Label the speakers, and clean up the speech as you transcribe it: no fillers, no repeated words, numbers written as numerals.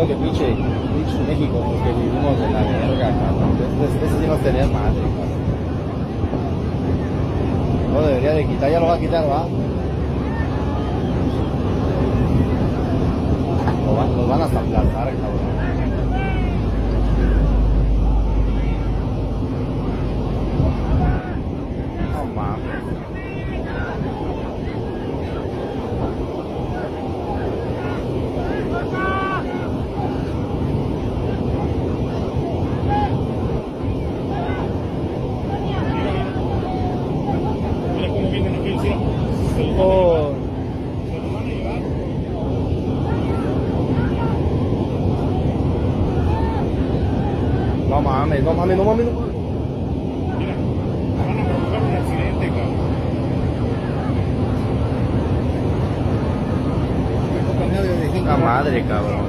Speaker 1: que pinche México, porque vivimos de la verga, cabrón. Ese sí nos tenía madre, cabrón. No debería de quitar, ya lo va a quitar, va. Nos van hasta aplastar, cabrón. No mames. Oh. No mames, no mames, no mames, no mames.
Speaker 2: Mira, van a provocar un accidente, cabrón.
Speaker 1: La madre, cabrón.